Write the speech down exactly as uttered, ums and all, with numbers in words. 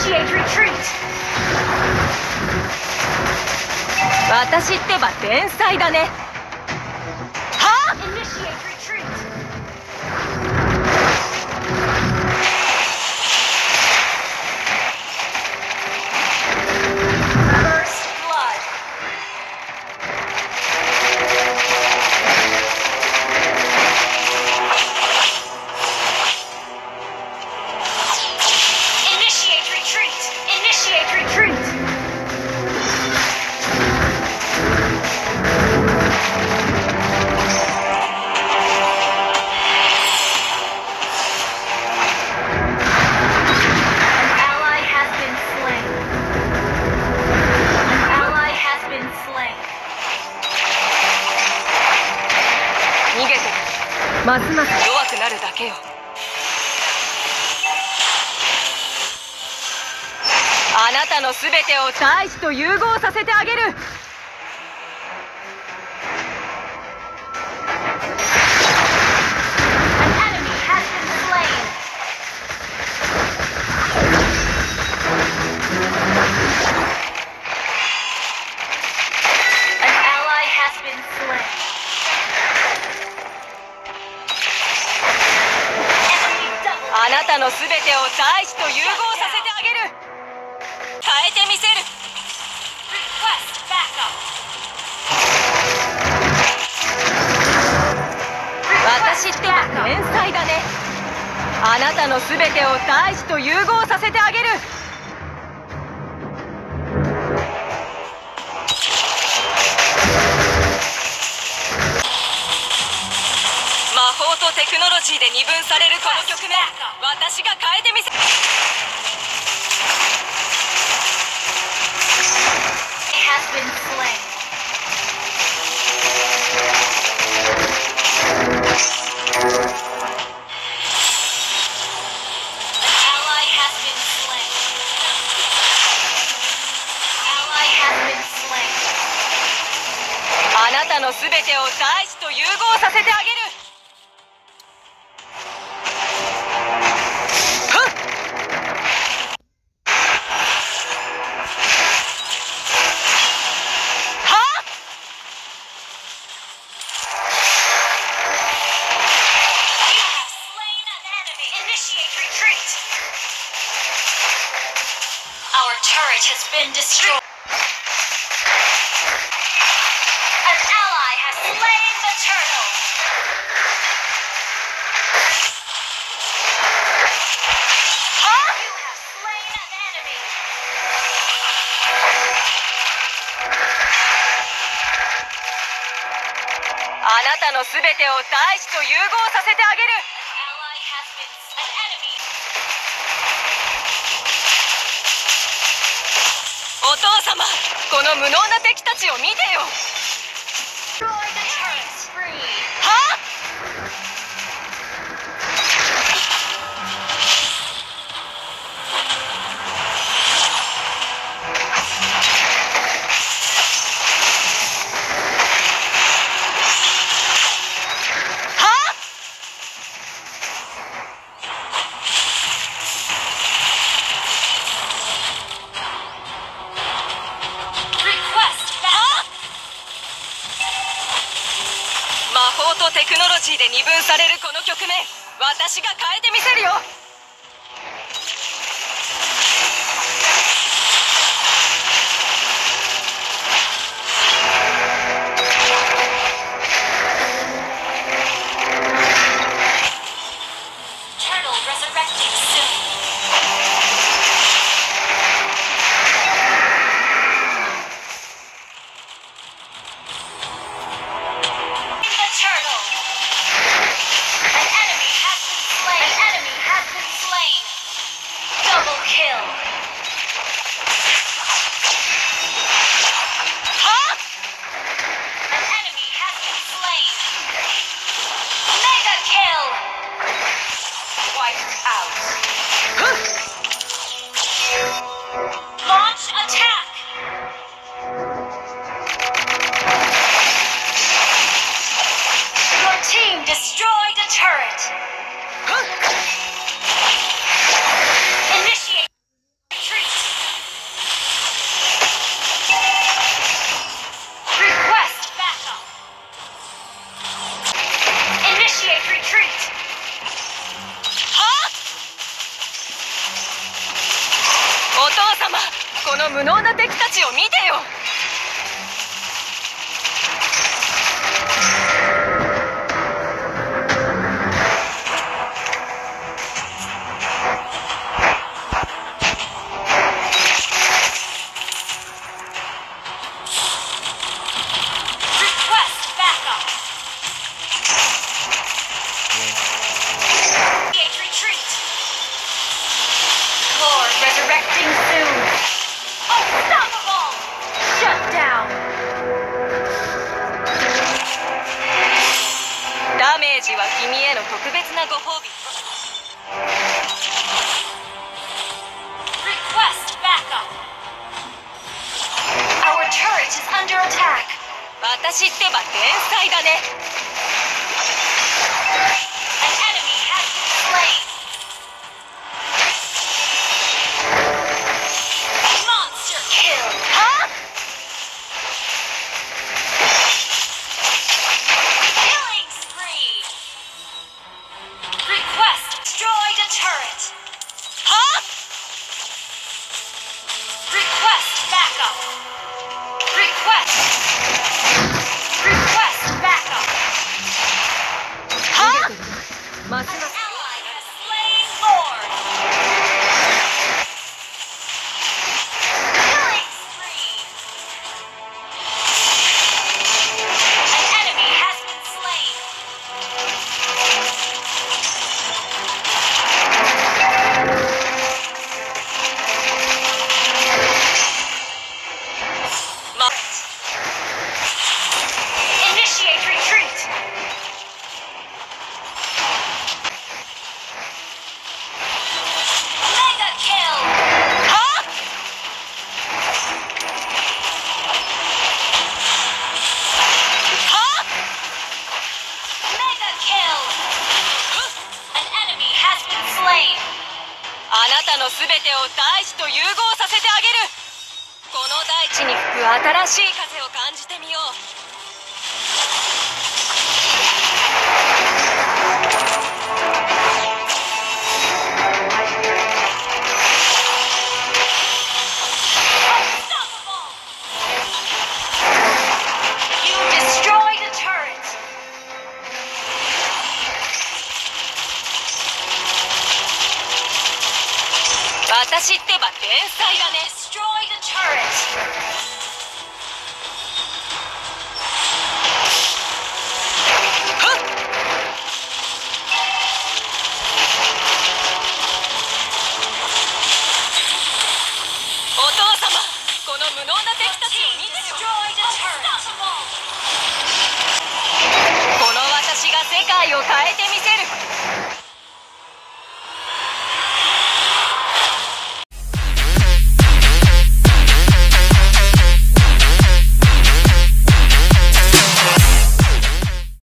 私ってば天才だね。はあますます弱くなるだけよ。あなたの全てを大使と融合させてあげる。あなたの全てを大使と融合させてあげる。変えてみせる。私ってば天才だね。あなたの全てを大使と融合させてあげる。魔法とテクノロジーで二分されるこの局面、私が変えてみせる。あなたの全てを大使と融合させてあげる。 Our turret has been destroyed. An ally has slain the turtle. Huh? You have slain an enemy. あなたの全てを大使と融合させてあげる。 An ally has been an enemy. お父様、この無能な敵たちを見てよ。 Destroy the turret spree. はあ魔法とテクノロジーで二分されるこの局面、私が変えてみせるよ。 Turtle resurrecting soon. The turtle. An enemy has been slain. An enemy has been お父様、この無能な敵たちを見てよ。ダメージは君への特別なご褒美。 Request backup. Our turret is under attack. 私ってば天才だね。 An enemy has been slain. Monster kill. はあ Killing spree. Request destroyed a turret. はあ Request backup. Request. Request backup. はあます An ます ally has slain Lord. Killing spree. An enemy has been slain. Initiate retreat. Mega kill. はあ はあ Mega kill. An enemy has been slain. あなたのすべてを大地と融合させてあげる。この大地に吹く新しい風を感じてみよう。 Unstoppable. You destroyed a turret. 私ってば天才だね。 Destroyed a turret. Destroyed a turret. この私が世界を変えて